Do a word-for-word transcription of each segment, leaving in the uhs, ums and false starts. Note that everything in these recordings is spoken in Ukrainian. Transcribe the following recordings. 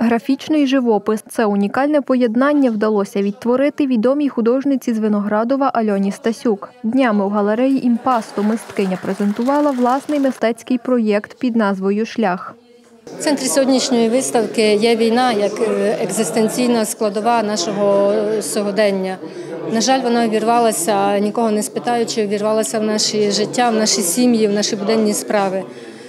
Графічний живопис – це унікальне поєднання вдалося відтворити відомій художниці з Виноградова Альоні Стасюк. Днями у галереї «Імпасто» мисткиня презентувала власний мистецький проєкт під назвою «Шлях». В центрі сьогоднішньої виставки є війна як екзистенційна складова нашого сьогодення. На жаль, вона увірвалася, нікого не спитаючи, увірвалася в наше життя, в наші сім'ї, в наші буденні справи.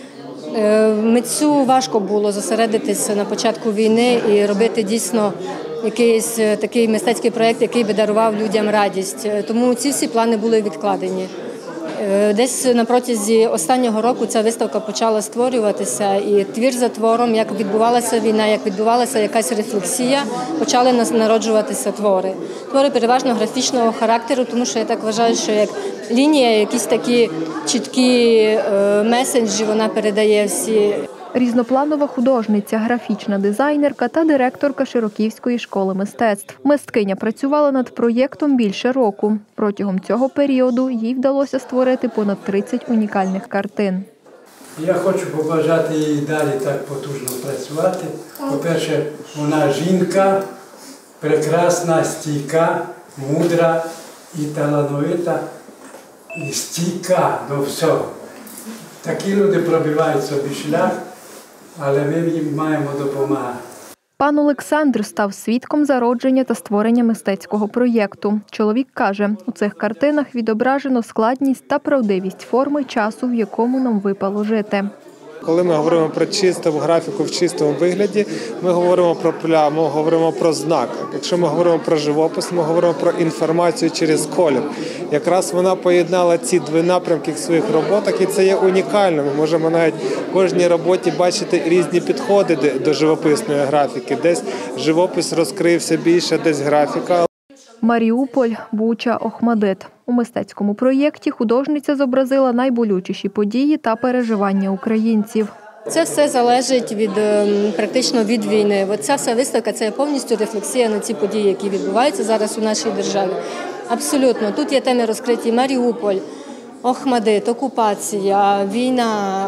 Митцю важко було зосередитися на початку війни і робити дійсно якийсь такий мистецький проєкт, який би дарував людям радість. Тому ці всі плани були відкладені. Десь на протязі останнього року ця виставка почала створюватися, і твір за твором, як відбувалася війна, як відбувалася якась рефлексія, почали народжуватися твори. Твори переважно графічного характеру, тому що я так вважаю, що як лінія, якісь такі чіткі меседжі вона передає всі. Різнопланова художниця, графічна дизайнерка та директорка Широківської школи мистецтв. Мисткиня працювала над проєктом більше року. Протягом цього періоду їй вдалося створити понад тридцять унікальних картин. Я хочу побажати їй далі так потужно працювати. По-перше, вона жінка, прекрасна, стійка, мудра і талановита, і стійка до всього. Такі люди пробивають собі шлях, але ми їм маємо допомагати. Пан Олександр став свідком зародження та створення мистецького проєкту. Чоловік каже, у цих картинах відображено складність та правдивість форми часу, в якому нам випало жити. Коли ми говоримо про чисту графіку в чистому вигляді, ми говоримо про пляму, говоримо про знак. Якщо ми говоримо про живопис, ми говоримо про інформацію через колір. Якраз вона поєднала ці два напрямки в своїх роботах, і це є унікально. Ми можемо навіть в кожній роботі бачити різні підходи до живописної графіки. Десь живопис розкрився більше, десь графіка. Маріуполь, Буча, Охмадит. У мистецькому проєкті художниця зобразила найболючіші події та переживання українців. Це все залежить від, практично від війни. Оця вся виставка – це повністю рефлексія на ці події, які відбуваються зараз у нашій державі. Абсолютно. Тут є теми розкриті: Маріуполь, Охмадит, окупація, війна.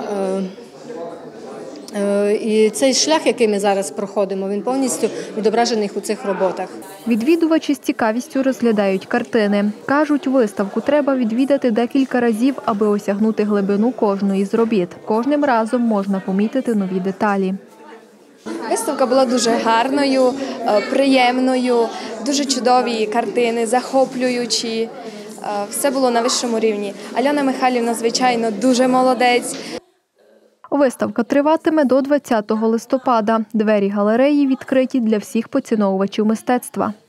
І цей шлях, який ми зараз проходимо, він повністю відображений у цих роботах. Відвідувачі з цікавістю розглядають картини. Кажуть, виставку треба відвідати декілька разів, аби осягнути глибину кожної з робіт. Кожним разом можна помітити нові деталі. Виставка була дуже гарною, приємною, дуже чудові картини, захоплюючі. Все було на вищому рівні. Альона Михайлівна, звичайно, дуже молодець. Виставка триватиме до двадцятого листопада. Двері галереї відкриті для всіх поціновувачів мистецтва.